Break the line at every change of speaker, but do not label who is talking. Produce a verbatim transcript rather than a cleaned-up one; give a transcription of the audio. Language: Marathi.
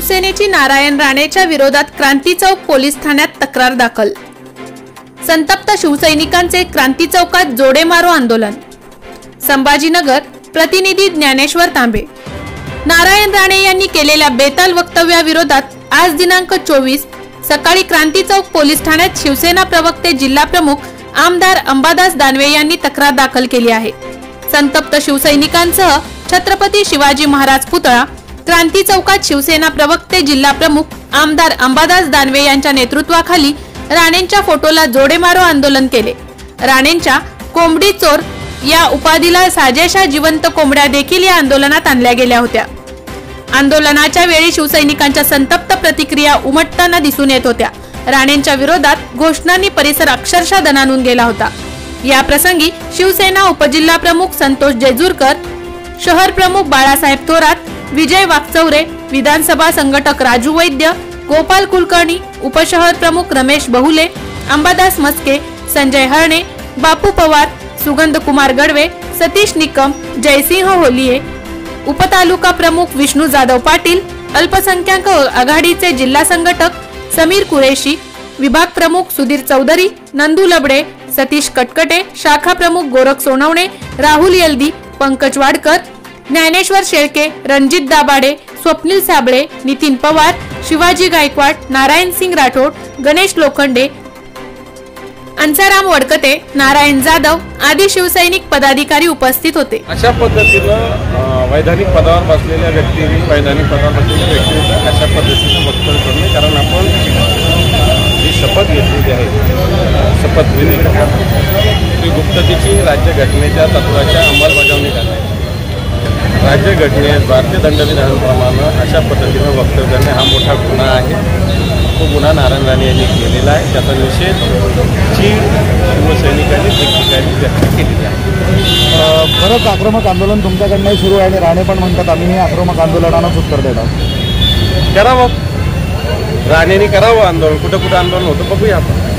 शिवसेनेची नारायण राणेच्या विरोधात क्रांती चौक पोलीस ठाण्यात तक्रार दाखल। संतप्त शिवसैनिकांचे क्रांती चौकात जोडे मारो आंदोलन। संभाजीनगर प्रतिनिधी ज्ञानेश्वर तांबे। नारायण राणे यांनी केलेल्या बेताल वक्तव्याविरोधात आज दिनांक चोवीस सकाळी क्रांती चौक पोलीस ठाण्यात शिवसेना प्रवक्ते जिल्हा प्रमुख आमदार अंबादास दानवे यांनी तक्रार दाखल केली आहे। संतप्त शिवसैनिकांसह छत्रपती शिवाजी महाराज पुतळा क्रांती चौकात शिवसेना प्रवक्ते जिल्हा प्रमुख आमदार अंबादास दानवे यांच्या नेतृत्वाखाली राणेंच्या फोटोला जोडे मारो आंदोलन केले। राणेंच्या कोंबडी चोर या उपाधीला साजेशा जिवंत कोंबड्या देखील या आंदोलनात आणल्या गेल्या होत्या। आंदोलनाच्या वेळी शिवसैनिकांच्या संतप्त प्रतिक्रिया उमटताना दिसून येत होत्या। राणेंच्या विरोधात घोषणांनी परिसर अक्षरशः दणाणून गेला होता। या प्रसंगी शिवसेना उपजिल्हा प्रमुख संतोष जेजूरकर, शहर प्रमुख बाळासाहेब थोरात, विजय वाकचौरे, विधानसभा संघटक राजू वैद्य, गोपाल कुलकर्णी, उपशहर प्रमुख रमेश बहुले, अंबादास मस्के, संजय हरणे, बापू पवार, सुगंध कुमार गडवे, सतीश निकम, जयसिंह होलिये, उपतालुका प्रमुख विष्णू जाधव पाटील, अल्पसंख्याक आघाडीचे जिल्हा संघटक समीर कुरेशी, विभाग प्रमुख सुधीर चौधरी, नंदू लबडे, सतीश कटकटे, शाखा प्रमुख गोरख सोनवणे, राहुल यल्दी, पंकज वाडकर, ज्ञानेश्वर शेळके, रणजित दाभाडे, स्वप्नील साबळे, नितीन पवार, शिवाजी गायकवाड, नारायण सिंग राठोड, गणेश लोखंडे, अंसाराम वडकते, नारायण जाधव आदी शिवसैनिक पदाधिकारी उपस्थित होते।
अशा पद्धतीनं वैधानिक पदावर बसलेल्या व्यक्तींनी वैधानिक पदावर बसलेल्या व्यक्तींचं अशा पद्धतीनं वक्तव्य करणे, कारण आपण जी शपथ घेतलेली आहे शपथविधी ती गुप्ततेची राज्यघटनेच्या तत्वाच्या अंमलबजावणी करणे। राज्यघटनेत भारतीय दंडविधानाप्रमाणे अशा पद्धतीनं वक्तव्य करणे हा मोठा गुन्हा आहे। तो गुन्हा नारायण राणे यांनी केलेला आहे, त्याचा निषेध चीड शिवसैनिकांनी ठिकठिकाणी व्यक्त केलेला आहे।
परत आक्रमक आंदोलन तुमच्याकडनं सुरू आहे आणि राणे पण म्हणतात आम्ही आक्रमक आंदोलनालाच उत्तर देणार।
करावं, राणेंनी करावं आंदोलन, कुठं कुठं आंदोलन होतं बघूया आपण।